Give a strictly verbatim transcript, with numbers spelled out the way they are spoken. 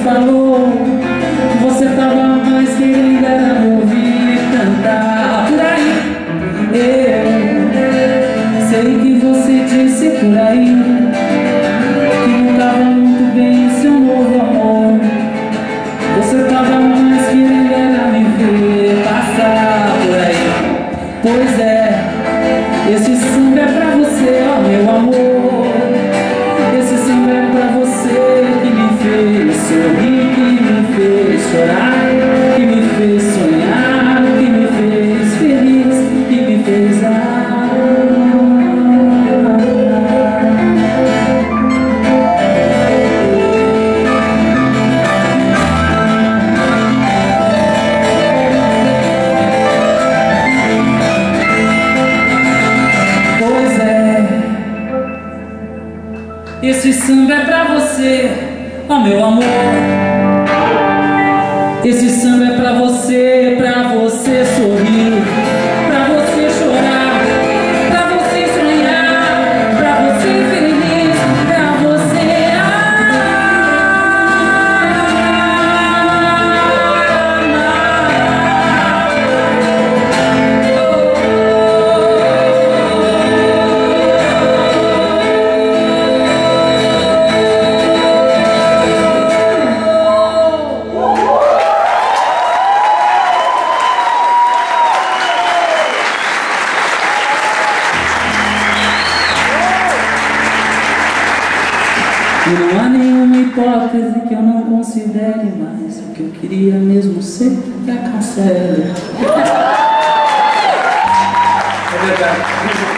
falou, você tava mais querendo era me ouvir cantar por aí. Eu sei que você disse por aí que não tava muito bem seu novo amor. Você tava mais querendo era me ver passar por aí. Pois é, esse samba é pra você, ó meu amor. Esse samba é pra você que me fez sorrir, que me fez chorar, que me fez sonhar, que me fez feliz, que me fez amar. Pois é, esse samba é pra você, ó meu amor. Esse samba é pra você, pra você sorrir, pra você chorar, pra você sonhar, pra você ser feliz, pra você E não há nenhuma hipótese que eu não considere mais. O que eu queria mesmo ser é a cancela. É verdade.